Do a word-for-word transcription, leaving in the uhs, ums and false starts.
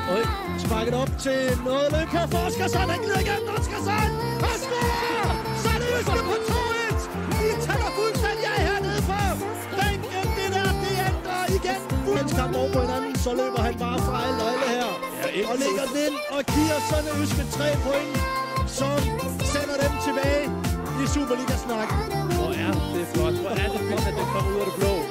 Øj, sparket op til noget løb på Forskersson. Han glider igennem Forskersson. Og scorer! Så er det Jyske på to et. Vi tager fuldstændig af hernede på bænken. Det der, det ændrer igen. Hans kamp over på hinanden, så løber han bare fra alle øjne her. Ja, og lægger den ind og giver sådan Jyske tre point, som sender dem tilbage i Superliga-snakken. Hvor er det flot. Hvor er det fedt, at det kommer ud af det blå.